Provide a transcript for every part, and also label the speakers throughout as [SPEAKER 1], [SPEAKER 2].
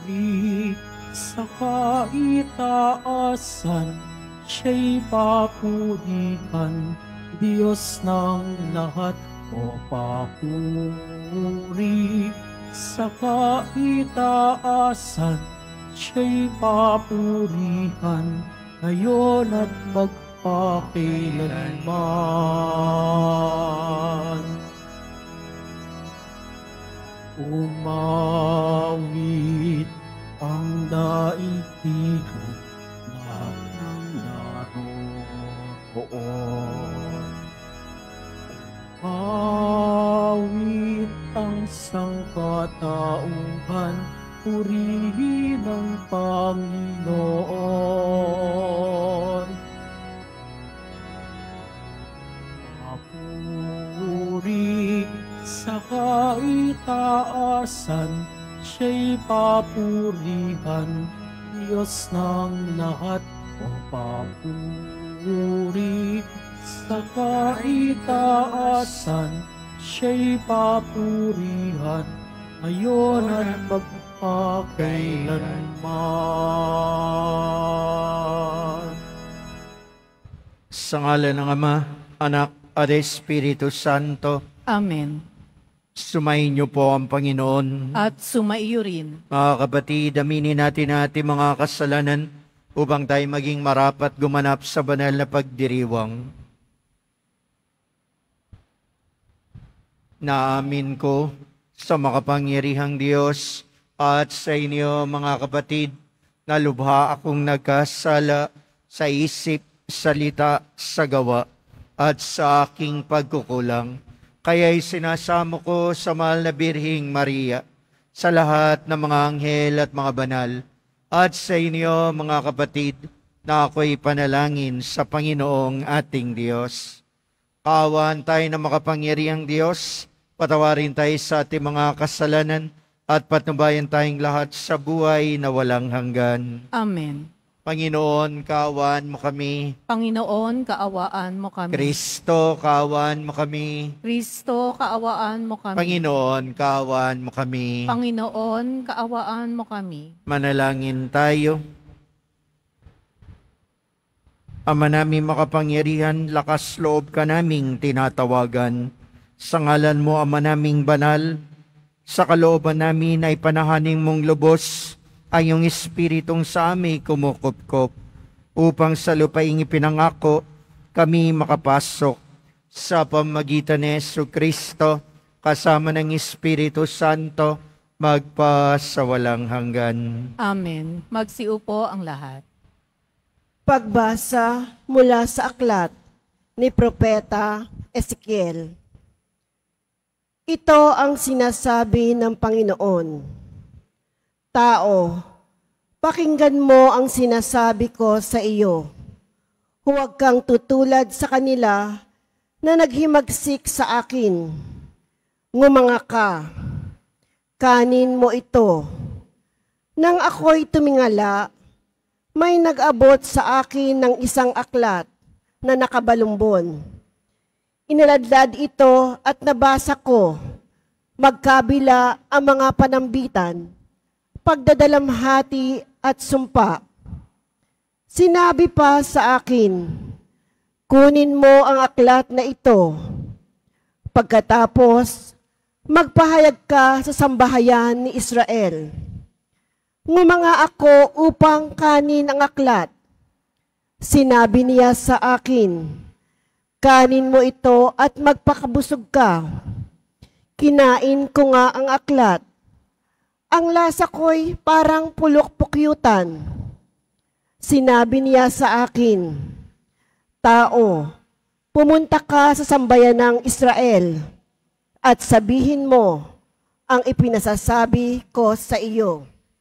[SPEAKER 1] sa kaitaasan, siya'y papurihan, Diyos ng lahat o papuri. Sa kaitaasan, siya'y papurihan, ngayon at magpakailanman. Umawit ang daigdigan ng naroon. Umawit ang sangkatauhan, purihin ang Panginoon. Papuri sa kaitaasan, siya'y papurihan, Diyos ng lahat o papuri. Sa kaitaasan, siya'y papurihan, ngayon at magpakailanman.
[SPEAKER 2] Sa ngalan ng Ama, Anak, at Espiritu Santo.
[SPEAKER 3] Amen.
[SPEAKER 2] Sumayin niyo po ang Panginoon.
[SPEAKER 3] At sumaiyo rin.
[SPEAKER 2] Mga kapatid, aminin natin ating mga kasalanan upang tayo maging marapat gumanap sa banal na pagdiriwang. Naamin ko sa makapangyarihang Diyos at sa inyo mga kapatid na lubha akong nagkasala sa isip, salita, sa gawa at sa aking pagkukulang. Kaya'y sinasamo ko sa mahal na Birhing Maria, sa lahat ng mga anghel at mga banal, at sa inyo mga kapatid na ako'y panalangin sa Panginoong ating Diyos. Kaawaan tayo ng makapangyarihang Diyos, patawarin tayo sa ating mga kasalanan, at patnubayan tayong lahat sa buhay na walang hanggan.
[SPEAKER 3] Amen.
[SPEAKER 2] Panginoon, kaawaan mo kami.
[SPEAKER 3] Panginoon, kaawaan mo kami.
[SPEAKER 2] Kristo, kaawaan mo kami.
[SPEAKER 3] Kristo, kaawaan mo kami.
[SPEAKER 2] Panginoon, kaawaan mo kami.
[SPEAKER 3] Panginoon, kaawaan mo kami.
[SPEAKER 2] Manalangin tayo. Ama namin makapangyarihan, lakas loob ka naming tinatawagan. Sa ngalan mo, Ama naming banal, sa kalooban namin ay panahaning mong lubos ang iyong espiritong sa amin kumukupkop, upang sa lupaing ipinangako kami makapasok sa pamamagitan ni Jesucristo kasama ng Espiritu Santo magpa sa walang hanggan.
[SPEAKER 3] Amen. Magsiupo ang lahat.
[SPEAKER 4] Pagbasa mula sa aklat ni Propeta Ezekiel. Ito ang sinasabi ng Panginoon. Tao, pakinggan mo ang sinasabi ko sa iyo. Huwag kang tutulad sa kanila na naghimagsik sa akin. Ngumanga ka, kanin mo ito. Nang ako'y tumingala, may nag-abot sa akin ng isang aklat na nakabalumbon. Inaladlad ito at nabasa ko, magkabila ang mga panambitan, pagdadalamhati at sumpa. Sinabi pa sa akin, kunin mo ang aklat na ito. Pagkatapos, magpahayag ka sa sambahayan ni Israel. Ngumanga ako upang kanin ang aklat. Sinabi niya sa akin, kanin mo ito at magpakabusog ka. Kinain ko nga ang aklat. Ang lasa ko'y parang pulok-pukyutan. Sinabi niya sa akin, tao, pumunta ka sa sambayan ng Israel at sabihin mo ang ipinasasabi ko sa iyo.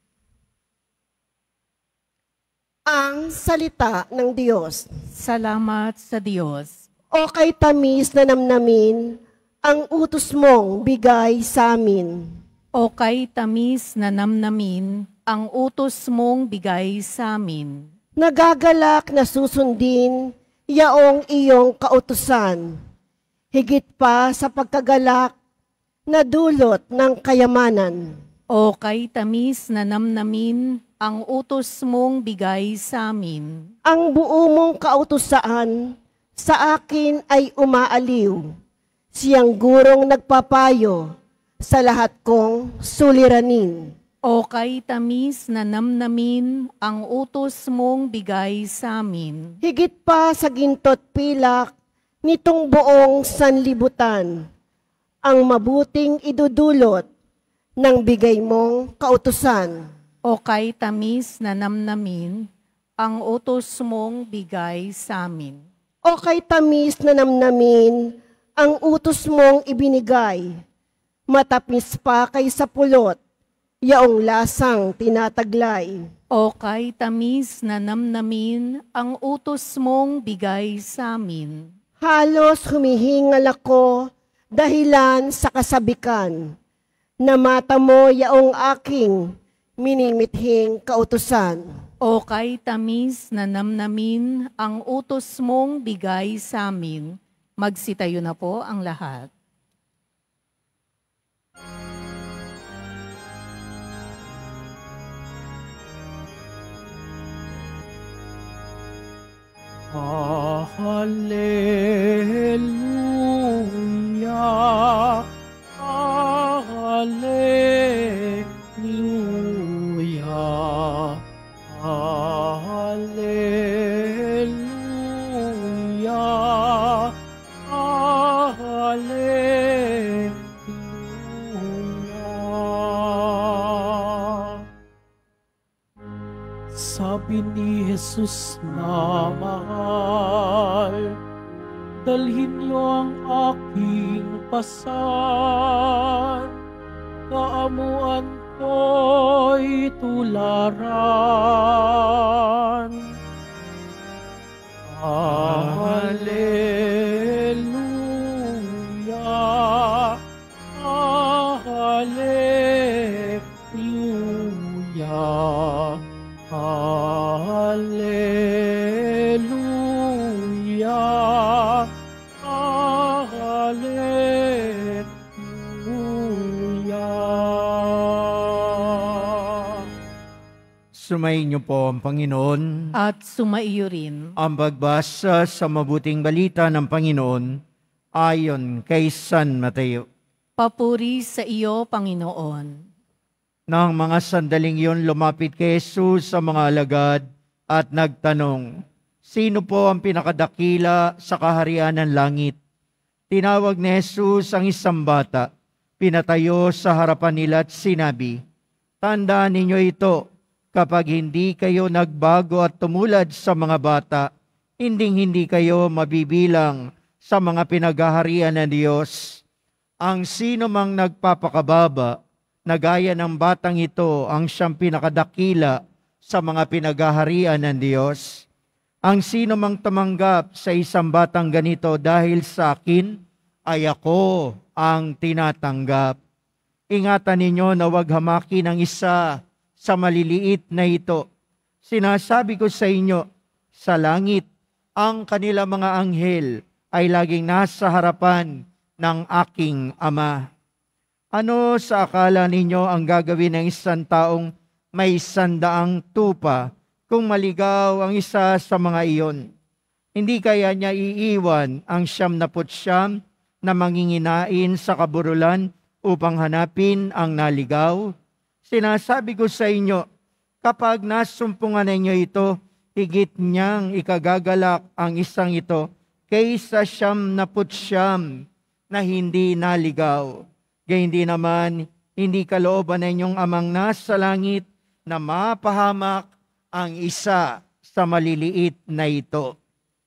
[SPEAKER 4] Ang salita ng Diyos.
[SPEAKER 3] Salamat sa Diyos.
[SPEAKER 4] O kay tamis na namnamin ang utos mong bigay sa amin.
[SPEAKER 3] O kay tamis na namnamin ang utos mong bigay sa amin.
[SPEAKER 4] Nagagalak na susundin yaong iyong kautusan, higit pa sa pagkagalak na dulot ng kayamanan.
[SPEAKER 3] O kay tamis na namnamin ang utos mong bigay sa amin.
[SPEAKER 4] Ang buo mong kautusaan sa akin ay umaaliw. Siyang gurong nagpapayo sa lahat kong suliranin.
[SPEAKER 3] O kay tamis na namnamin ang utos mong bigay sa amin.
[SPEAKER 4] Higit pa sa ginto't pilak nitong buong sanlibutan, ang mabuting idudulot ng bigay mong kautusan.
[SPEAKER 3] O kay tamis na namnamin ang utos mong bigay sa amin.
[SPEAKER 4] O kay tamis na namnamin ang utos mong ibinigay, matapis pa kaysa pulot, yaong lasang tinataglay.
[SPEAKER 3] O kay tamis na namnamin ang utos mong bigay sa amin.
[SPEAKER 4] Halos humihingal ako dahilan sa kasabikan, na mata mo yaong aking minimithing kautusan.
[SPEAKER 3] O kay tamis na namnamin ang utos mong bigay sa amin. Magsitayo na po ang lahat.
[SPEAKER 1] Hallelujah, hallelujah, hallelujah, hallelujah. Sabi ni Jesus na mahal, dalhin niyo ang aking pasan, kaamuan ko'y tularan. Hallelujah, hallelujah, hallelujah, hallelujah.
[SPEAKER 2] Sumayin niyo po ang Panginoon.
[SPEAKER 3] At sumaiyo rin.
[SPEAKER 2] Ang pagbasa sa mabuting balita ng Panginoon ayon kay San Mateo.
[SPEAKER 3] Papuri sa iyo, Panginoon.
[SPEAKER 2] Nang mga sandaling yun, lumapit kay Jesus sa mga alagad at nagtanong, sino po ang pinakadakila sa kaharian ng langit? Tinawag ni Jesus ang isang bata, pinatayo sa harapan nila at sinabi, tandaan ninyo ito, kapag hindi kayo nagbago at tumulad sa mga bata, hindi kayo mabibilang sa mga pinaghaharian ng Diyos. Ang sino mang nagpapakababa, na gaya ng batang ito ang siyang pinakadakila sa mga pinaghaharian ng Diyos. Ang sino mang tumanggap sa isang batang ganito dahil sa akin, ay ako ang tinatanggap. Ingatan ninyo na huwag hamakin ang isa sa maliliit na ito. Sinasabi ko sa inyo, sa langit, ang kanila mga anghel ay laging nasa harapan ng aking Ama. Ano sa akala ninyo ang gagawin ng isang taong may 100 tupa kung maligaw ang isa sa mga iyon? Hindi kaya niya iiwan ang 99 na manginginain sa kaburulan upang hanapin ang naligaw? Sinasabi ko sa inyo, kapag nasumpungan ninyo ito, higit niyang ikagagalak ang isang ito kaysa 99 na hindi naligaw. Gayun din naman, hindi kalooban ng inyong amang nasa langit na mapahamak ang isa sa maliliit na ito.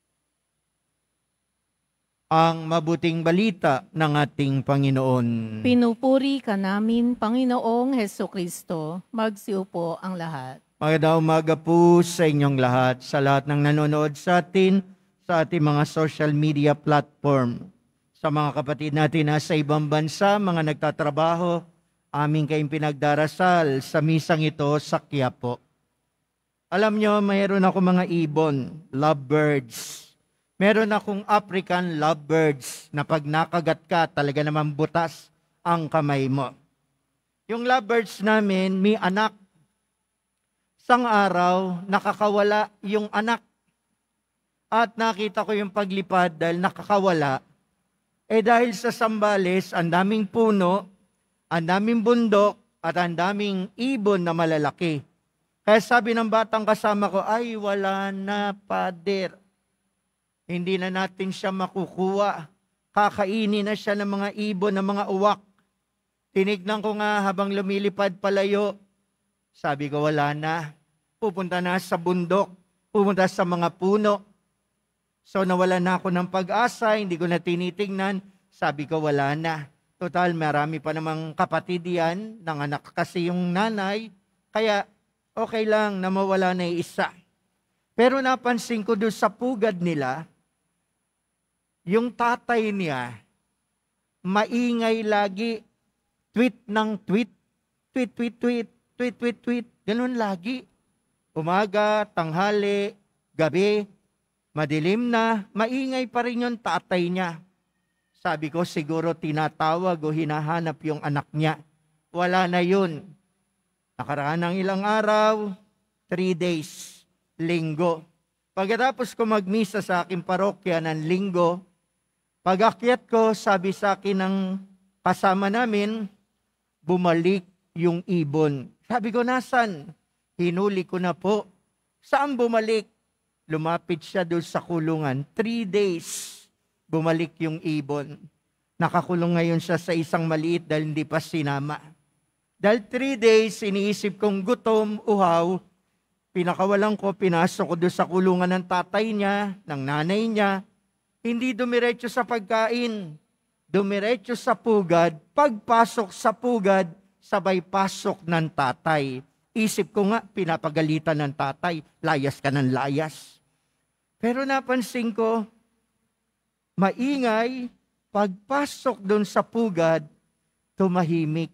[SPEAKER 2] Ang mabuting balita ng ating Panginoon.
[SPEAKER 3] Pinupuri ka namin, Panginoong Hesukristo. Magsiupo ang lahat.
[SPEAKER 2] Magandang umaga po sa inyong lahat, sa lahat ng nanonood sa atin, sa ating mga social media platform. Sa mga kapatid natin na sa ibang bansa, mga nagtatrabaho, aming kayong pinagdarasal sa misang ito sa Quiapo. Alam nyo, mayroon ako mga ibon, lovebirds. Meron akong African lovebirds na pag nakagat ka, talaga naman butas ang kamay mo. Yung lovebirds namin, may anak. Isang araw, nakakawala yung anak. At nakita ko yung paglipad dahil nakakawala. Dahil sa Sambales, ang daming puno, ang daming bundok, at ang daming ibon na malalaki. Kaya sabi ng batang kasama ko, ay wala na, Pader. Hindi na natin siya makukuha. Kakainin na siya ng mga ibon, ng mga uwak. Tinignan ko nga habang lumilipad palayo. Sabi ko, wala na. Pupunta na sa bundok. Pupunta sa mga puno. So nawala na ako ng pag-asa, hindi ko na tinitingnan. Sabi ko, wala na. Total, marami pa namang kapatid yan. Nanganak kasi yung nanay. Kaya okay lang na mawala na isa. Pero napansin ko doon sa pugad nila, yung tatay niya, maingay lagi. Tweet ng tweet. Tweet, tweet, tweet. Tweet, tweet, tweet. Ganun lagi. Umaga, tanghali, gabi, madilim na, maingay pa rin yung tatay niya. Sabi ko, siguro tinatawag o hinahanap yung anak niya. Wala na yun. Nakaraan ng ilang araw, 3 days, linggo. Pagkatapos ko magmisa sa aking parokya ng linggo, pag-akyat ko, sabi sa akin ng kasama namin, bumalik yung ibon. Sabi ko, nasan? Hinuli ko na po. Saan bumalik? Lumapit siya doon sa kulungan. 3 days, bumalik yung ibon. Nakakulong ngayon siya sa isang maliit dahil hindi pa sinama. Dahil 3 days, iniisip kong gutom, uhaw, pinakawalan ko, pinasok ko doon sa kulungan ng tatay niya, ng nanay niya. Hindi dumiretso sa pagkain, dumiretso sa pugad. Pagpasok sa pugad, sabay pasok ng tatay. Isip ko nga, pinapagalitan ng tatay, layas ka ng layas. Pero napansin ko, maingay, pagpasok doon sa pugad, tumahimik.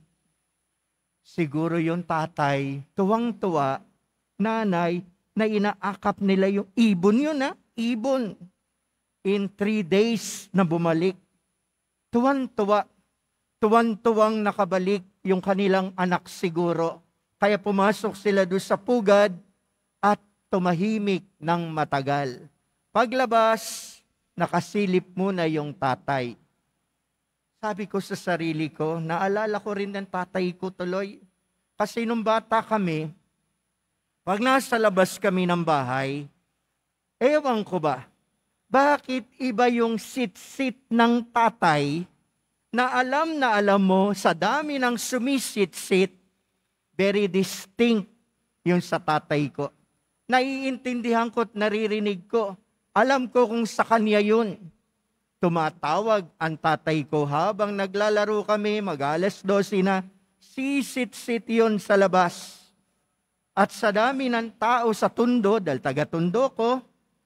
[SPEAKER 2] Siguro yung tatay, tuwang-tuwa, nanay, na inaakap nila yung ibon yun ibon. In 3 days na bumalik, tuwang-tuwa, tuwang-tuwang nakabalik yung kanilang anak siguro. Kaya pumasok sila doon sa pugad at tumahimik ng matagal. Paglabas, nakasilip muna yung tatay. Sabi ko sa sarili ko, naalala ko rin ng tatay ko tuloy. Kasi nung bata kami, pag nasa labas kami ng bahay, ewan ko ba, bakit iba yung sit-sit ng tatay na alam mo sa dami ng sumisit-sit, very distinct yung sa tatay ko. Naiintindihan ko at naririnig ko. Alam ko kung sa kanya yun. Tumatawag ang tatay ko habang naglalaro kami, mag-alas 12 na, sisit-sit yun sa labas. At sa dami ng tao sa tundo, dahil taga-tundo ko,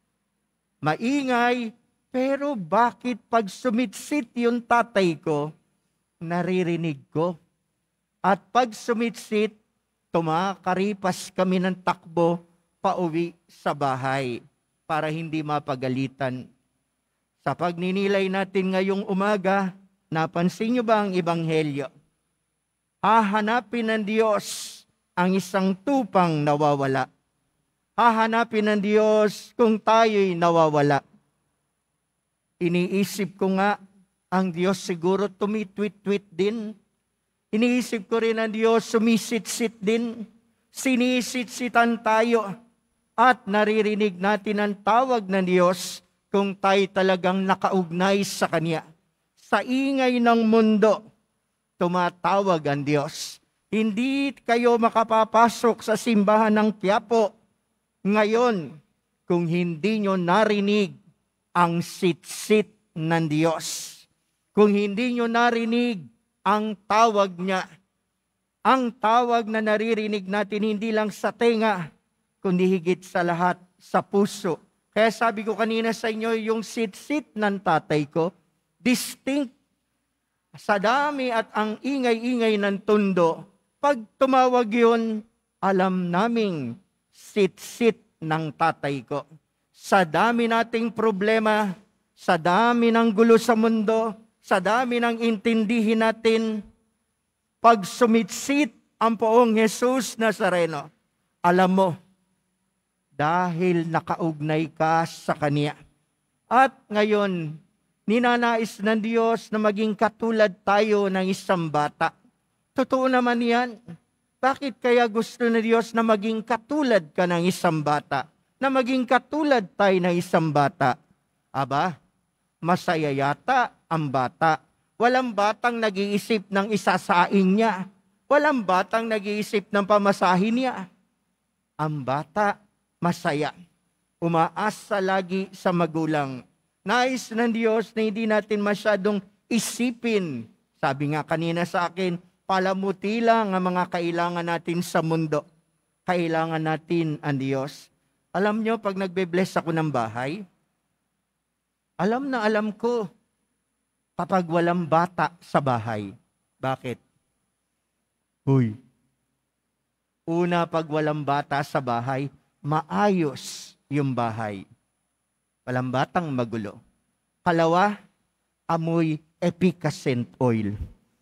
[SPEAKER 2] maingay, pero bakit pag sumitsit yung tatay ko, naririnig ko? At pag sumitsit, tumakaripas kami ng takbo pauwi sa bahay para hindi mapagalitan. Sa pagninilay natin ngayong umaga, napansin niyo ba ang ebanghelyo? Hahanapin ng Diyos ang isang tupang nawawala. Hahanapin ng Diyos kung tayo'y nawawala. Iniisip ko nga, ang Diyos siguro tumitwit-twit din. Iniisip ko rin ang Diyos sumisit-sit din. Sinisit-sitan tayo at naririnig natin ang tawag ng Diyos kung tayo talagang nakaugnay sa Kanya. Sa ingay ng mundo, tumatawag ang Diyos. Hindi kayo makapapasok sa simbahan ng Quiapo ngayon kung hindi nyo narinig ang sit-sit ng Diyos. Kung hindi nyo narinig ang tawag niya. Ang tawag na naririnig natin hindi lang sa tenga, kundi higit sa lahat sa puso. Kaya sabi ko kanina sa inyo, yung sit-sit ng tatay ko, distinct. Sa dami at ang ingay-ingay ng tundo, pag tumawag yun, alam naming sit-sit ng tatay ko. Sa dami nating problema, sa dami ng gulo sa mundo, sa dami ng intindihin natin, pag sumitsit ang poong Jesus Nazareno, alam mo, dahil nakaugnay ka sa Kanya. At ngayon, ninanais ng Diyos na maging katulad tayo ng isang bata. Totoo naman yan. Bakit kaya gusto ng Diyos na maging katulad ka ng isang bata? Na maging katulad tayo ng isang bata? Aba, masaya yata ang bata. Walang batang nag-iisip ng isasaing niya. Walang batang nag-iisip ng pamasahin niya. Ang bata, masaya. Umaasa lagi sa magulang. Nais ng Diyos na hindi natin masyadong isipin. Sabi nga kanina sa akin, palamuti lang ang mga kailangan natin sa mundo. Kailangan natin ang Diyos. Alam nyo, pag nagbe-bless ako ng bahay, alam na alam ko kapag walang bata sa bahay. Bakit? Huy. Una, pag walang bata sa bahay, maayos yung bahay. Walang batang magulo. Kalawa, amoy efficacent oil.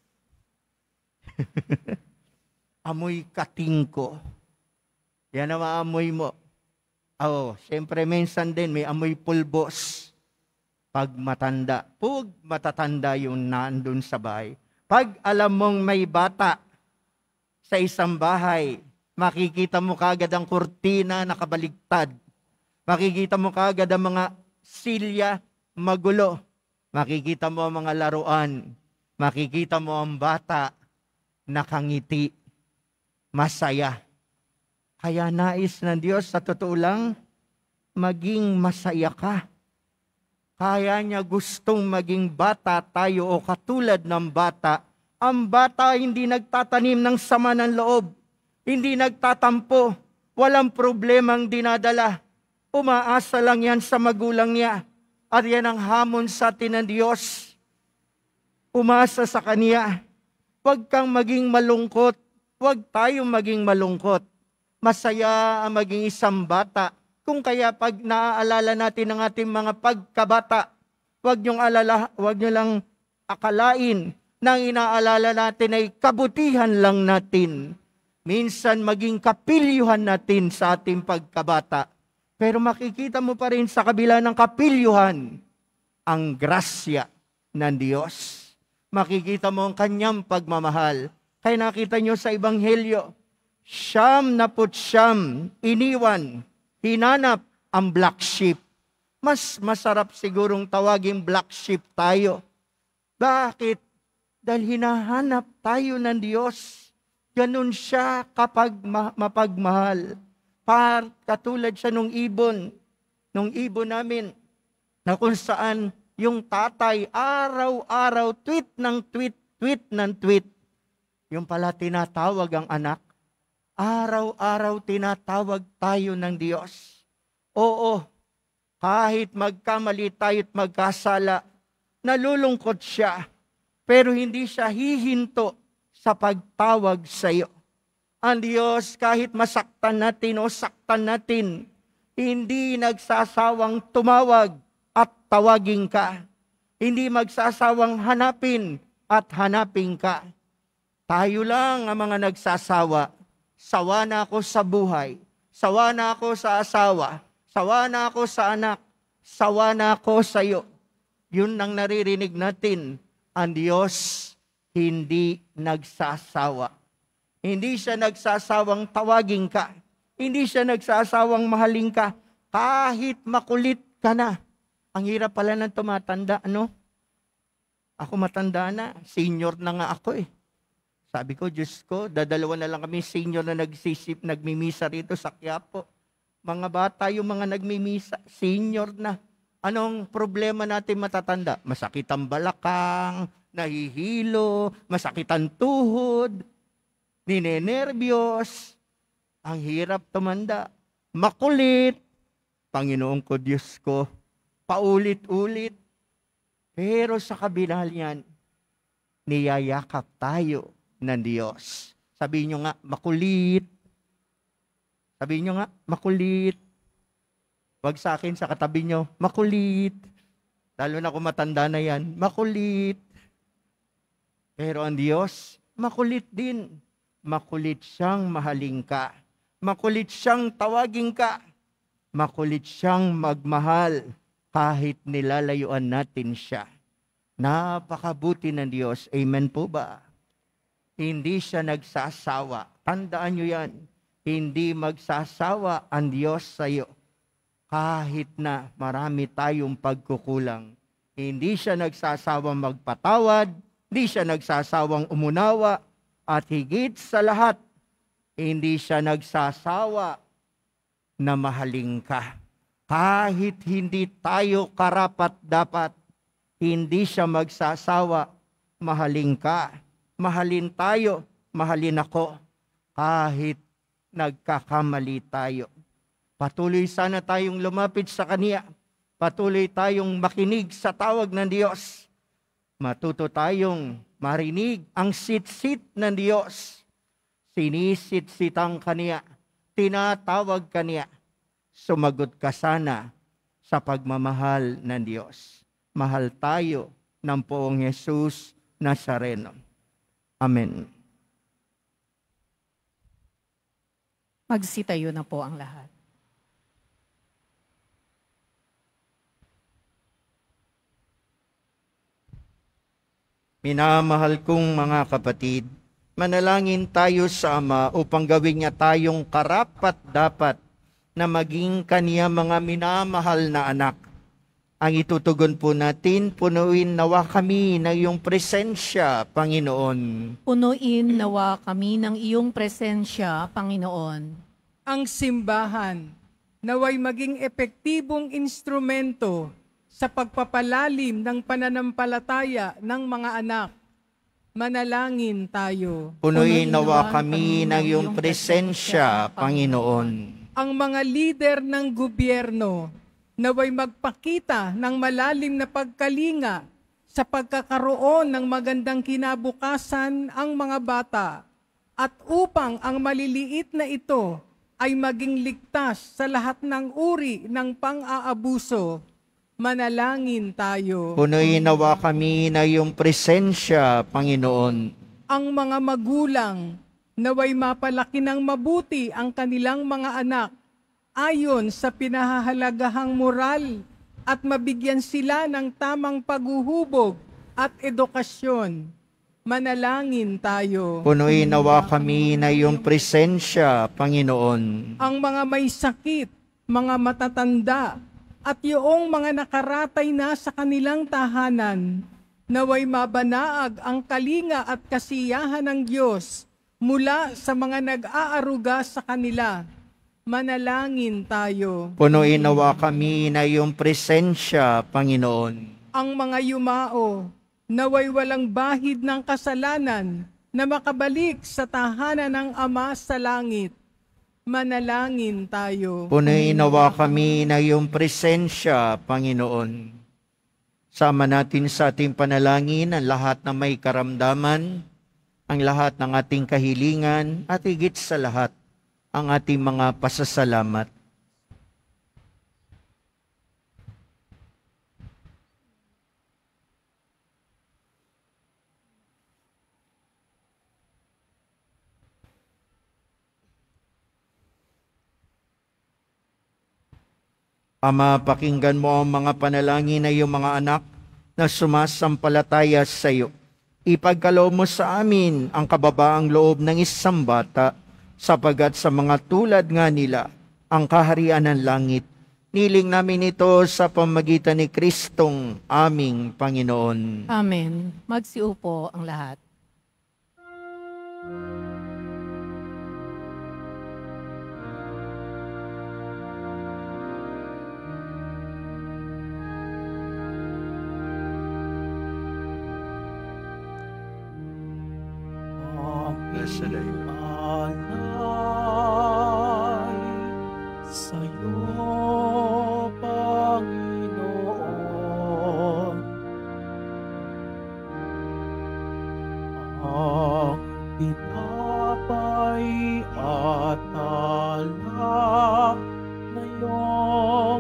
[SPEAKER 2] Amoy katingko. Yan ang maamoy mo. Siyempre minsan din may amoy pulbos. Pag matanda, matatanda yung nandun sa bahay. Pag alam mong may bata sa isang bahay, makikita mo kagad ang kurtina nakabaligtad. Makikita mo kagad ang mga silya magulo. Makikita mo ang mga laruan. Makikita mo ang bata nakangiti, masaya. Kaya nais ng Diyos sa totoo lang, maging masaya ka. Kaya niya gustong maging bata tayo o katulad ng bata. Ang bata hindi nagtatanim ng sama ng loob. Hindi nagtatampo. Walang problemang dinadala. Umaasa lang yan sa magulang niya. At yan ang hamon sa atin ng Diyos. Umasa sa Kanya. Huwag kang maging malungkot. Huwag tayong maging malungkot. Masaya ang maging isang bata. Kung kaya pag naaalala natin ang ating mga pagkabata, huwag nyo lang akalain na ang inaalala natin ay kabutihan lang natin. Minsan maging kapilyuhan natin sa ating pagkabata. Pero makikita mo pa rin sa kabila ng kapilyuhan ang grasya ng Diyos. Makikita mo ang kanyang pagmamahal. Kaya nakita nyo sa Ebanghelyo, 99 iniwan, hinanap ang black sheep. Mas masarap sigurong tawaging black sheep tayo. Bakit? Dahil hinahanap tayo ng Diyos. Ganun siya kapag mapagmahal. Katulad siya nung ibon namin, na kung saan yung tatay araw-araw tweet ng tweet. Yung pala tinatawag ang anak. Araw-araw tinatawag tayo ng Diyos. Oo, kahit magkamali tayo at magkasala, nalulungkot siya, pero hindi siya hihinto sa pagtawag sa iyo. Ang Diyos, kahit masaktan natin o saktan natin, hindi nagsasawang tumawag at tawagin ka. Hindi magsasawang hanapin at hanapin ka. Tayo lang ang mga nagsasawa. Sawa na ako sa buhay. Sawa na ako sa asawa. Sawa na ako sa anak. Sawa na ako sa iyo. Yun ang naririnig natin. Ang Diyos hindi nagsasawa. Hindi siya nagsasawang tawagin ka. Hindi siya nagsasawang mahalin ka. Kahit makulit ka na. Ang hirap pala ng tumatanda, ano? Ako matanda na. Senior na nga ako eh. Sabi ko, Diyos ko, dadalawa na lang kami senior na nagmimisa rito sa Quiapo. Mga bata yung mga nagmimisa, senior na. Anong problema natin matatanda? Masakit ang balakang, nahihilo, masakit ang tuhod, ninenervyos. Ang hirap tumanda. Makulit. Panginoon ko, Diyos ko, paulit-ulit. Pero sa kabila niyan, niyayakap tayo ng Diyos. Sabihin nyo nga, makulit. Sabihin nyo nga, makulit. Huwag sa akin, sa katabi nyo, makulit. Lalo na kung matanda na yan, makulit. Pero ang Diyos, makulit din. Makulit siyang mahalin ka. Makulit siyang tawagin ka. Makulit siyang magmahal kahit nilalayuan natin siya. Napakabuti ng Diyos. Amen po ba? Hindi siya nagsasawa. Tandaan nyo yan. Hindi magsasawa ang Diyos sa iyo. Kahit na marami tayong pagkukulang. Hindi siya nagsasawang magpatawad. Hindi siya nagsasawang umunawa. At higit sa lahat, hindi siya nagsasawa na mahalin ka. Kahit hindi tayo karapat-dapat, hindi siya magsasawa, mahalin ka. Mahalin tayo, mahalin ako. Kahit nagkakamali tayo. Patuloy sana tayong lumapit sa Kanya. Patuloy tayong makinig sa tawag ng Diyos. Matuto tayong marinig ang sit-sit ng Diyos. Sinisit-sit ang Kanya. Tinatawag Kanya. Sumagot ka sana sa pagmamahal ng Diyos. Mahal tayo ng Poong Jesus Nazareno. Amen.
[SPEAKER 3] Magsitayo na po ang lahat.
[SPEAKER 2] Minamahal kong mga kapatid, manalangin tayo sa Ama upang gawin niya tayong karapat-dapat na maging Kaniya mga minamahal na anak. Ang itutugon po natin, punuin nawa kami ng iyong presensya, Panginoon.
[SPEAKER 3] Punuin nawa kami ng iyong presensya, Panginoon.
[SPEAKER 5] Ang simbahan naway maging epektibong instrumento sa pagpapalalim ng pananampalataya ng mga anak. Manalangin tayo.
[SPEAKER 2] Punuin nawa kami ng iyong presensya, Panginoon.
[SPEAKER 5] Ang mga lider ng gobyerno naway magpakita ng malalim na pagkalinga sa pagkakaroon ng magandang kinabukasan ang mga bata at upang ang maliliit na ito ay maging ligtas sa lahat ng uri ng pang-aabuso. Manalangin tayo.
[SPEAKER 2] Punuin nawa kami ng iyong presensya, Panginoon.
[SPEAKER 5] Ang mga magulang naway mapalaki ng mabuti ang kanilang mga anak ayon sa pinahahalagahang moral at mabigyan sila ng tamang paghuhubog at edukasyon. Manalangin tayo.
[SPEAKER 2] Punuin nawa kami ng iyong presensya, Panginoon.
[SPEAKER 5] Ang mga may sakit, mga matatanda, at yung mga nakaratay na sa kanilang tahanan, naway mabanaag ang kalinga at kasiyahan ng Diyos mula sa mga nag-aaruga sa kanila. Manalangin tayo.
[SPEAKER 2] Punuin nawa kami ng iyong presensya, Panginoon.
[SPEAKER 5] Ang mga yumao, naway walang bahid ng kasalanan na makabalik sa tahanan ng Ama sa langit. Manalangin tayo.
[SPEAKER 2] Punuin nawa kami ng iyong presensya, Panginoon. Sama natin sa ating panalangin ang lahat na may karamdaman, ang lahat ng ating kahilingan, at higit sa lahat, ang ating mga pasasalamat. Ama, pakinggan mo ang mga panalangin ng iyong mga anak na sumasampalataya sa iyo. Ipagkaloob mo sa amin ang kababaang loob ng isang bata, sapagat sa mga tulad nga nila ang kaharian ng langit. Niling namin ito sa pamagitan ni Kristong aming Panginoon.
[SPEAKER 3] Amen. Magsiupo ang lahat.
[SPEAKER 1] Alay sa'yo, Panginoon. Ang tinapay at alak na iyong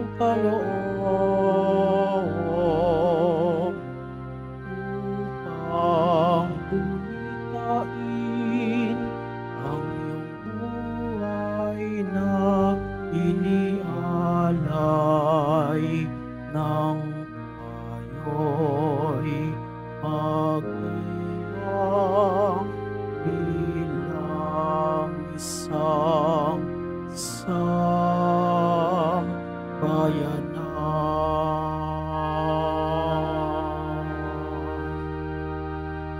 [SPEAKER 1] kaloob upang punitain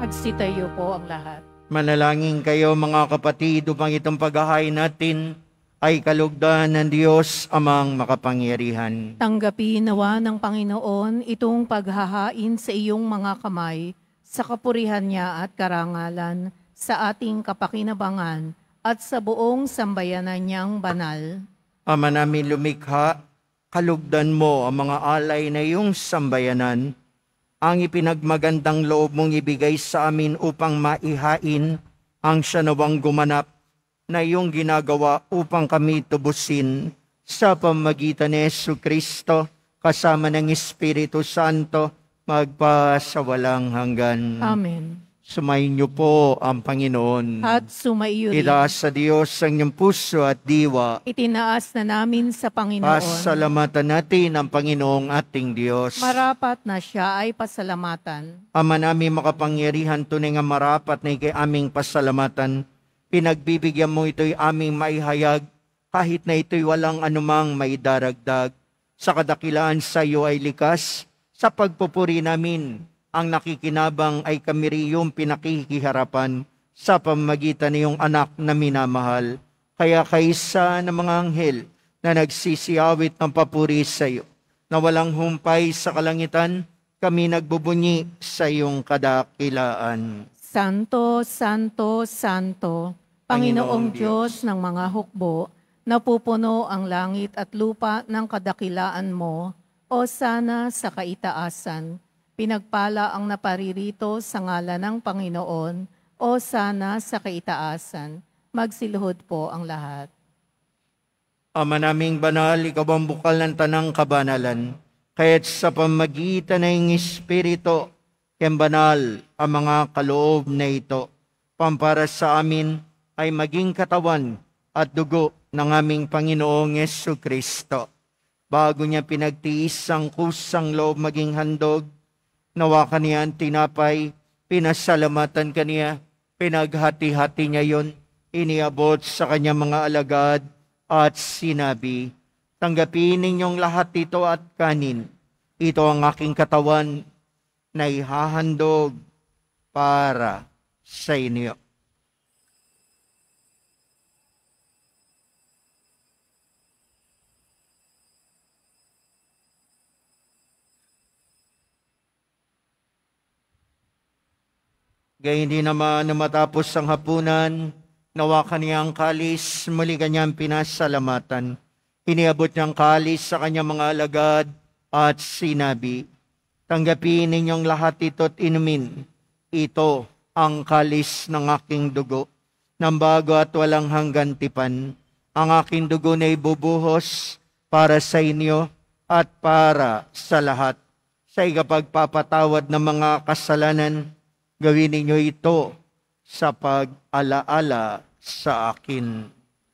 [SPEAKER 3] Magsitayo po ang lahat.
[SPEAKER 2] Manalangin kayo mga kapatid upang itong paghahain natin ay kalugdan ng Diyos amang makapangyarihan.
[SPEAKER 3] Tanggapin nawa ng Panginoon itong paghahain sa iyong mga kamay, sa kapurihan niya at karangalan, sa ating kapakinabangan at sa buong sambayanan niyang banal.
[SPEAKER 2] Ama namin lumikha, kalugdan mo ang mga alay na iyong sambayanan, ang ipinagmagandang loob mong ibigay sa amin upang maihain ang siya nawang gumanap na iyong ginagawa upang kami tubusin sa pamagitan ni Jesucristo kasama ng Espiritu Santo magpasawalang hanggan.
[SPEAKER 3] Amen.
[SPEAKER 2] Sumayin niyo po ang Panginoon.
[SPEAKER 3] At sumaiyo rin.
[SPEAKER 2] Itaas sa Diyos ang inyong puso at diwa.
[SPEAKER 3] Itinaas na namin sa Panginoon.
[SPEAKER 2] Pasalamatan natin ang Panginoong ating Diyos.
[SPEAKER 3] Marapat na siya ay pasalamatan.
[SPEAKER 2] Ama namin makapangyarihan, tunay nga marapat na ikay aming pasalamatan. Pinagbibigyan mo ito'y aming maihayag, kahit na ito'y walang anumang maidaragdag. Sa kadakilaan sa iyo ay likas, sa pagpupuri namin, ang nakikinabang ay kami riyong pinakikiharapan sa pamagitan ng iyong anak na minamahal. Kaya kaysa ng mga anghel na nagsisiyawit ng papuri sa iyo, na walang humpay sa kalangitan, kami nagbubunyi sa iyong kadakilaan.
[SPEAKER 3] Santo, Santo, Santo, Panginoong Diyos ng mga hukbo, napupuno ang langit at lupa ng kadakilaan mo, o sana sa kaitaasan. Pinagpala ang naparirito sa ngalan ng Panginoon, o sana sa kaitaasan. Magsiluhod po ang lahat.
[SPEAKER 2] Ama naming banal, ikaw ang bukal ng tanang kabanalan, kaya't sa pamagitan ng Espiritu, kayang banal ang mga kaloob na ito, pampara sa amin ay maging katawan at dugo ng aming Panginoong Jesucristo. Bago niya pinagtiis ang kusang loob maging handog, nawa kaniya ang tinapay, pinasalamatan kaniya, pinaghati-hati niya yon, iniabot sa kanyang mga alagad at sinabi, tanggapin ninyong lahat ito at kanin. Ito ang aking katawan na ihahandog para sa inyo. Gayun din naman na matapos ang hapunan, nawa kaniyang kalis, muli kanyang pinasalamatan. Iniabot niyang kalis sa kanyang mga alagad at sinabi, tanggapin ninyong lahat ito't inumin. Ito ang kalis ng aking dugo, ng bago at walang hanggan tipan. Ang aking dugo na ibubuhos para sa inyo at para sa lahat. Sa ikapagpapatawad ng mga kasalanan, gawin ninyo ito sa pag-alaala sa akin.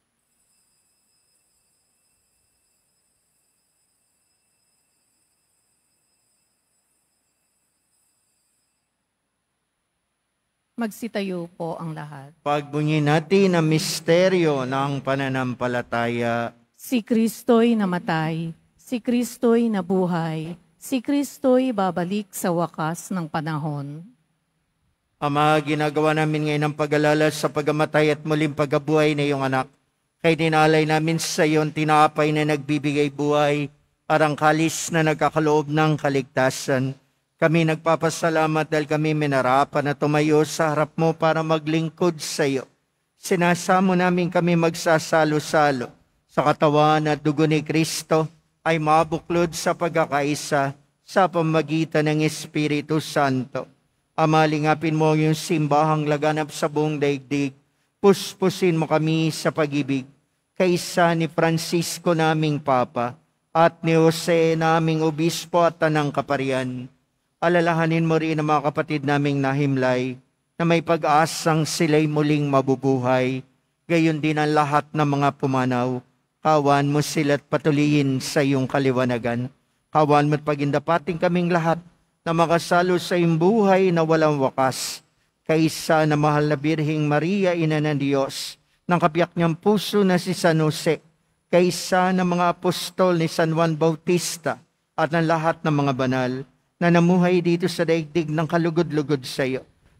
[SPEAKER 3] Magsitayo po ang lahat.
[SPEAKER 2] Pagbunyin natin ang misteryo ng pananampalataya.
[SPEAKER 3] Si Kristo'y namatay, si Kristo'y nabuhay, si Kristo'y babalik sa wakas ng panahon.
[SPEAKER 2] Ama, ginagawa namin ngayon ang pag-alala sa pagamatay at muling pagkabuhay na iyong anak. Kaya dinalay namin sa iyon tinapay na nagbibigay buhay at ang kalis na nagkakaloob ng kaligtasan. Kami nagpapasalamat dahil kami minarapan na tumayo sa harap mo para maglingkod sa iyo. Sinasamo namin kami magsasalo-salo sa katawan at dugo ni Kristo ay mabuklod sa pagkakaisa sa pamagitan ng Espiritu Santo. Ama, lingapin mo yung simbahang laganap sa buong daigdig. Puspusin mo kami sa pag-ibig. Kaysa ni Francisco naming Papa at ni Jose naming Obispo at Tanang Kaparian. Alalahanin mo rin ang mga kapatid naming nahimlay na may pag-asang sila'y muling mabubuhay. Gayon din ang lahat ng mga pumanaw. Kawan mo sila't patuloyin sa iyong kaliwanagan. Kawan mo't pagindapating kaming lahat na makasalo sa iyong buhay na walang wakas, kaysa na mahal na Birheng Maria, Ina ng Diyos, ng kapiyak niyang puso na si San Jose, kaysa ng mga apostol ni San Juan Bautista, at ng lahat ng mga banal, na namuhay dito sa daigdig ng kalugod-lugod sa iyo.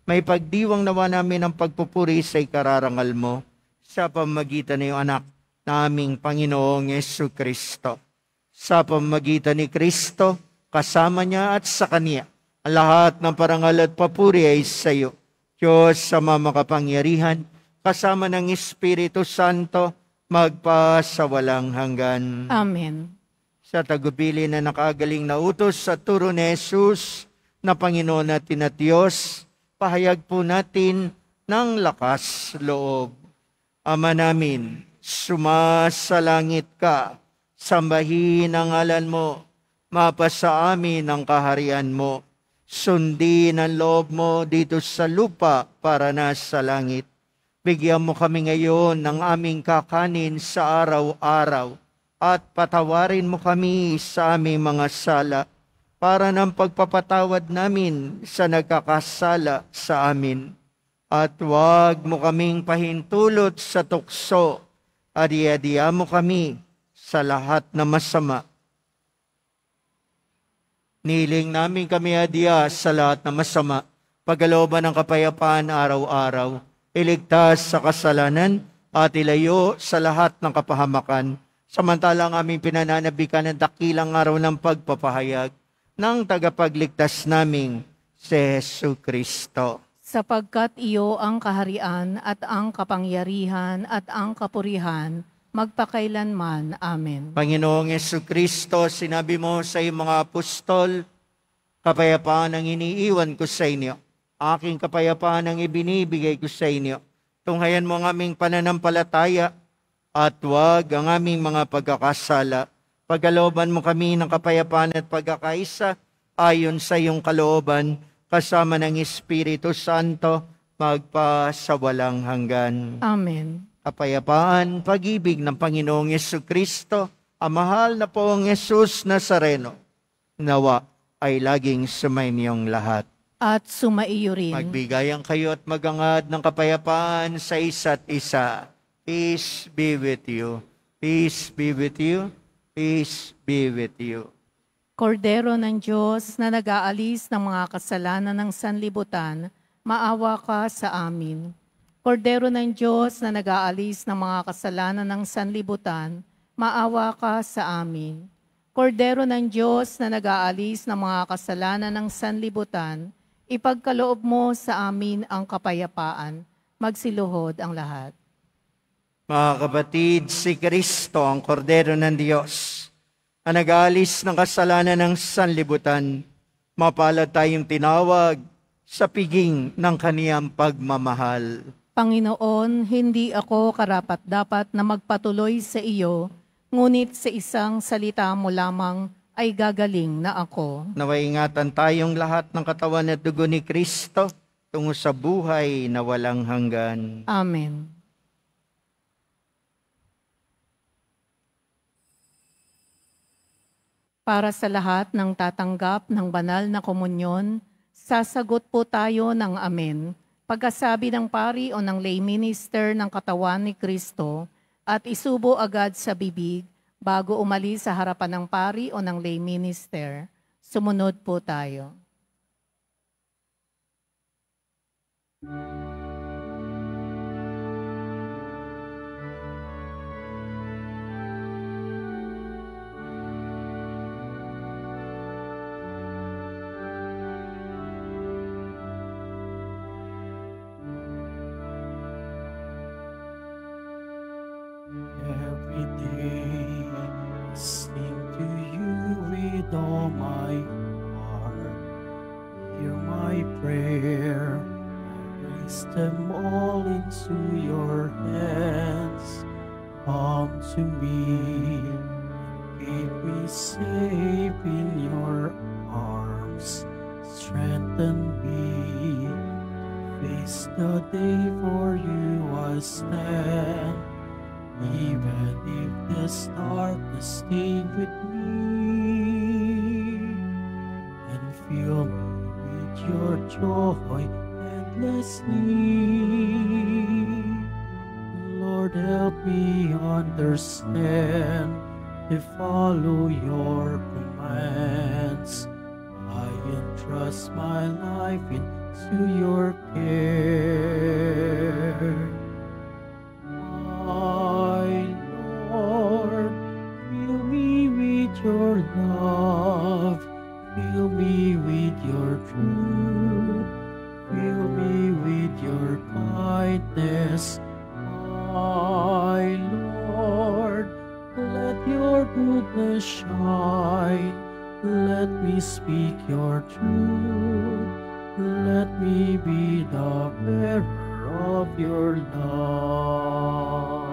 [SPEAKER 2] may pagdiwang nawa namin ang pagpupuri sa ikararangal mo sa pamamagitan ng iyong anak na aming Panginoong Jesucristo. Sa pamamagitan ni Kristo, kasama niya at sa Kanya, ang lahat ng parangal at papuri ay sa iyo, Diyos sa makapangyarihan, kasama ng Espiritu Santo, magpa sa walang hanggan.
[SPEAKER 3] Amen.
[SPEAKER 2] Sa tagubili na nakagaling na utos sa turo ni Jesus na Panginoon natin at Diyos, pahayag po natin ng lakas loob. Ama namin, sumasalangit ka, sambahin ang ngalan mo, mapasa amin ang kaharian mo, sundin ang loob mo dito sa lupa para nasa langit. Bigyan mo kami ngayon ng aming kakanin sa araw-araw at patawarin mo kami sa aming mga sala para ng pagpapatawad namin sa nagkakasala sa amin. At huwag mo kaming pahintulot sa tukso, adiya mo kami sa lahat na masama. Niling namin kami adiya sa lahat na masama, pagkalooban ng kapayapaan araw-araw, iligtas sa kasalanan at ilayo sa lahat ng kapahamakan, samantalang aming pinananabikan ng dakilang araw ng pagpapahayag ng tagapagligtas naming si Jesucristo.
[SPEAKER 3] Sapagkat iyo ang kaharian at ang kapangyarihan at ang kapurihan, magpakailanman. Amen.
[SPEAKER 2] Panginoong Jesucristo, sinabi mo sa iyong mga apostol, kapayapaan ang iniiwan ko sa inyo. Aking kapayapaan ang ibinibigay ko sa inyo. Tunghayan mo ang aming pananampalataya at huwag ang aming mga pagkakasala. Pagkalooban mo kami ng kapayapaan at pagkakaisa ayon sa iyong kalooban, kasama ng Espiritu Santo, magpa sa walang hanggan.
[SPEAKER 3] Amen.
[SPEAKER 2] Kapayapaan, pag-ibig ng Panginoong Jesucristo, ang mahal na poong Jesus Nazareno, nawa ay laging sumainiyong lahat.
[SPEAKER 3] At sumaiyo rin.
[SPEAKER 2] Magbigayan kayo at magangad ng kapayapaan sa isa't isa. Peace be with you. Peace be with you. Peace be with you.
[SPEAKER 3] Kordero ng Diyos na nag-aalis ng mga kasalanan ng sanlibutan, maawa ka sa amin. Kordero ng Diyos na nag-aalis ng mga kasalanan ng sanlibutan, maawa ka sa amin. Kordero ng Diyos na nag-aalis ng mga kasalanan ng sanlibutan, ipagkaloob mo sa amin ang kapayapaan. Magsiluhod ang lahat.
[SPEAKER 2] Mga kapatid, si Kristo ang Kordero ng Diyos, ang nag-aalis ng kasalanan ng sanlibutan, mapalad tayong tinawag sa piging ng kaniyang pagmamahal.
[SPEAKER 3] Panginoon, hindi ako karapat-dapat na magpatuloy sa iyo, ngunit sa isang salita mo lamang ay gagaling na ako.
[SPEAKER 2] Naway ingatan tayong lahat ng katawan at dugo ni Kristo tungo sa buhay na walang hanggan.
[SPEAKER 3] Amen. Para sa lahat ng tatanggap ng banal na komunyon, sasagot po tayo ng amen. Pagkasabi ng pari o ng lay minister ng katawan ni Kristo at isubo agad sa bibig bago umalis sa harapan ng pari o ng lay minister. Sumunod po tayo.
[SPEAKER 1] Every day I sing to you with all my heart. Hear my prayer, I raise them all into your hands. Come to me, keep me safe in your arms. Strengthen me, face the day for you I stand. Even if there's darkness, stay with me and fill me with your joy endlessly. Lord, help me understand to follow your commands. I entrust my life in to your care. My Lord, fill me with your love, fill me with your truth, fill me with your kindness. My Lord, let your goodness shine, let me speak your truth, let me be the bearer of your love.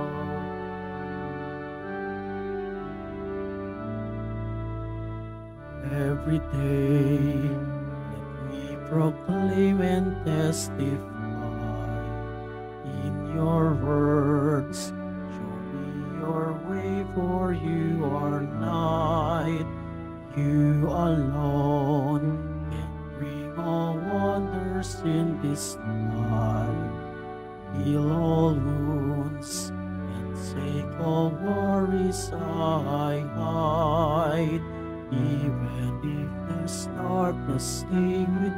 [SPEAKER 1] Every day, let me proclaim and testify in your words. Show me your way, for you are light. You alone can bring all wonders in this life. Heal all wounds and take all worries I hide. Even if there's darkness, stay with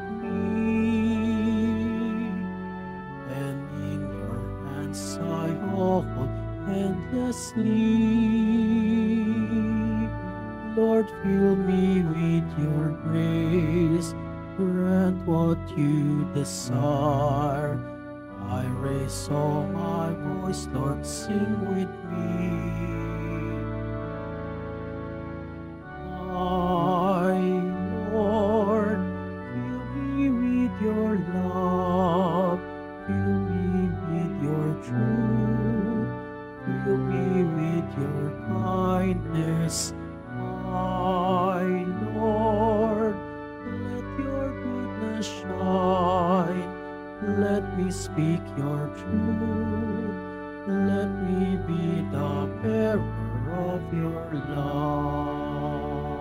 [SPEAKER 1] me. And in your hands I hold endlessly. Lord, fill me with your grace, grant what you desire. I raise all my voice, Lord, sing with me. My Lord, fill me with your love, fill me with your truth, fill me with your kindness. My Lord, let your goodness shine, let me speak your truth, let me be the bearer of your love.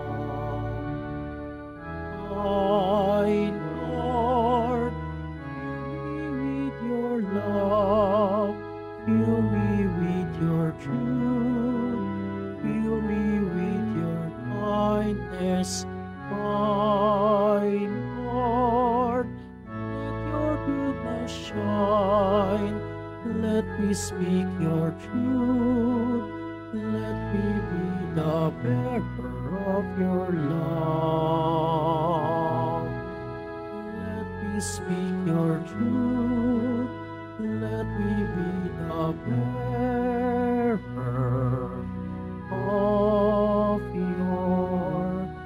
[SPEAKER 1] My Lord, fill me with your love, fill me with your truth, fill me with your kindness. My Lord, let your goodness shine, let me speak your truth, let me be the bearer of your love. Let me speak your truth, let me be the bearer of your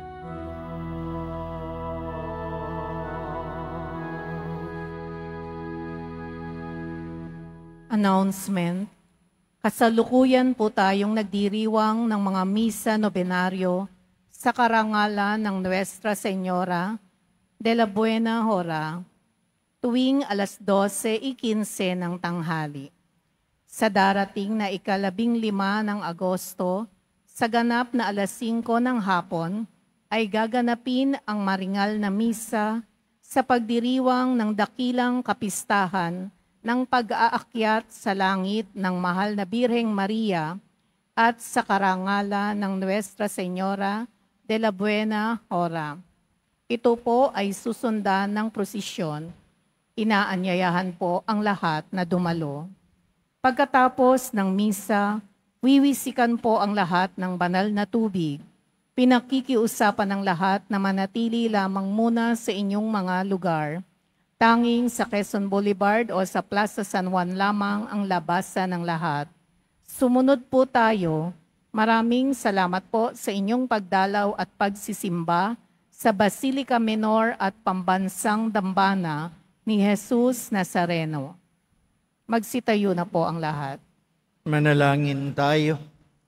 [SPEAKER 1] love.
[SPEAKER 3] Announcement. Kasalukuyan po tayong nagdiriwang ng mga misa nobenaryo sa karangalan ng Nuestra Señora de la Buena Hora tuwing alas 12:15 ng tanghali. Sa darating na ika-15 ng Agosto, sa ganap na alas 5 ng hapon, ay gaganapin ang maringal na misa sa pagdiriwang ng dakilang kapistahan ng pag-aakyat sa langit ng mahal na Birheng Maria at sa karangalan ng Nuestra Señora de la Buena Hora. Ito po ay susundan ng prosesyon. Inaanyayahan po ang lahat na dumalo. Pagkatapos ng misa, wiwisikan po ang lahat ng banal na tubig. Pinakikiusapan ng lahat na manatili lamang muna sa inyong mga lugar. Tanging sa Quezon Boulevard o sa Plaza San Juan lamang ang labasan ng lahat. Sumunod po tayo. Maraming salamat po sa inyong pagdalaw at pagsisimba sa Basilica Menor at Pambansang Dambana ni Jesus Nazareno. Magsitayo na po ang lahat.
[SPEAKER 2] Manalangin tayo.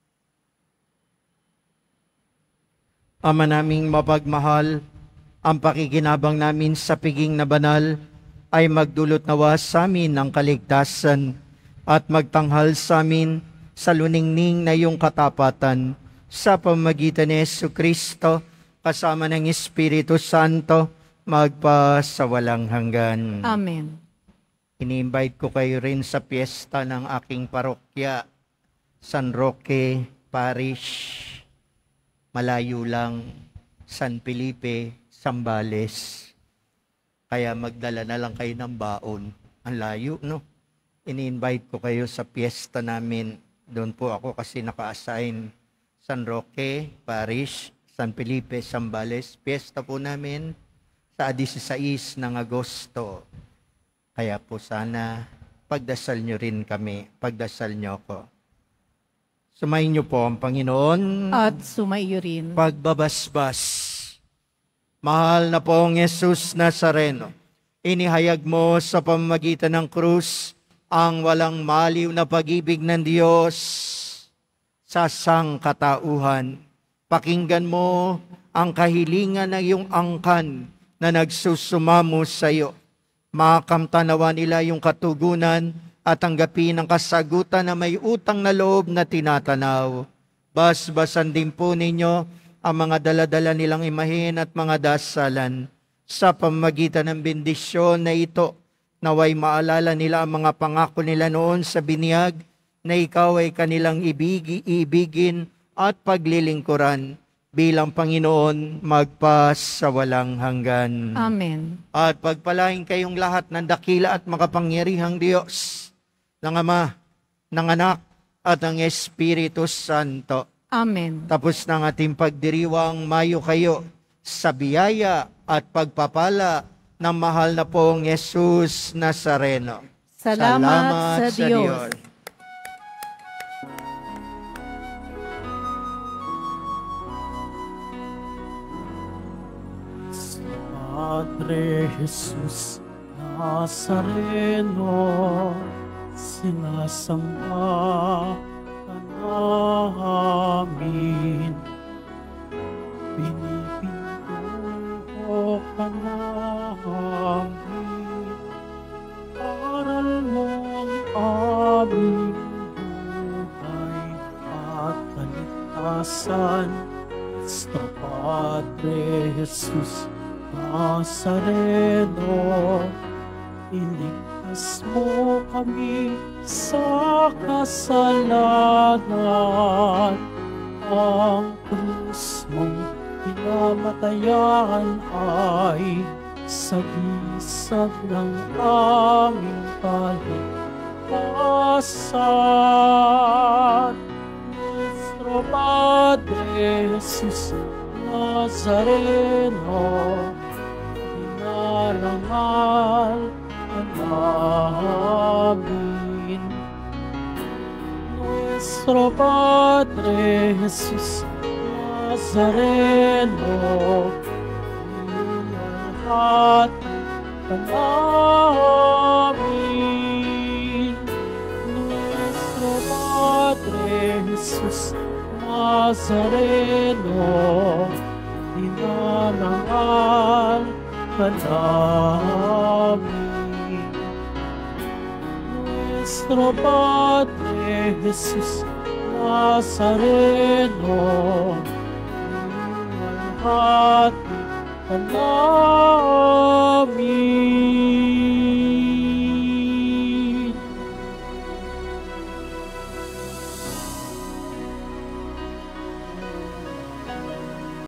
[SPEAKER 2] Ama naming mapagmahal, ang pakikinabang namin sa piging na banal ay magdulot nawa sa amin ng kaligtasan at magtanghal sa amin sa luningning na iyong katapatan sa pamamagitan ni Jesucristo kasama ng Espiritu Santo magpasawalang hanggan.
[SPEAKER 3] Amen.
[SPEAKER 2] Ini-invite ko kayo rin sa piyesta ng aking parokya, San Roque Parish. Malayo lang, San Felipe, Zambales. Kaya magdala na lang kayo ng baon. Ang layo, no? Ini-invite ko kayo sa piyesta namin. Doon po ako kasi naka-assign San Roque, Parish, San Felipe, Zambales. Piyesta po namin sa 16 ng Agosto. Kaya po sana pagdasal nyo rin kami, pagdasal nyo ako. Sumayin nyo po ang Panginoon.
[SPEAKER 3] At sumaiyo rin.
[SPEAKER 2] Pagbabasbas. Mahal na pong Jesus Nazareno, inihayag mo sa pamamagitan ng krus ang walang maliw na pag-ibig ng Diyos sa sangkatauhan. Pakinggan mo ang kahilingan ng iyong angkan na nagsusumamo sa iyo. Makamtanawa nila yung katugunan at tanggapin ang kasagutan na may utang na loob na tinatanaw. Basbasan din po ninyo ang mga daladala nilang imahin at mga dasalan sa pamamagitan ng bendisyon na ito. Naway maalala nila ang mga pangako nila noon sa binyag na ikaw ay kanilang ibigin at paglilingkuran bilang Panginoon magpas sa walang hanggan.
[SPEAKER 3] Amen.
[SPEAKER 2] At pagpalain kayong lahat ng dakila at makapangyarihang Diyos, ng Ama, ng Anak, at ng Espiritu Santo.
[SPEAKER 3] Amen.
[SPEAKER 2] Tapos ng ating pagdiriwang, mayo kayo sa biyaya at pagpapala ng mahal na pong Jesus Nazareno.
[SPEAKER 3] Salamat sa Diyos.
[SPEAKER 1] Padre Jesus Nazareno, sinasamba ka namin. Pinipinto ka namin. Aral mong aming buhay at kaligtasan. Cristo Padre Jesus Nazareno, iligtas mo kami sa kasalanan. Ang krus mong pinamatayan ay sagisag ng aming kaligtasan. Nuestro Padre Jesus Nazareno, dinarangal ang amin. Nuestro Padre Jesus Nazareno, lahat ka namin. Nuestro Padre Jesus Nazareno, dinarangal ka namin. Nuestro Padre Jesus Nazareno, lahat ka namin.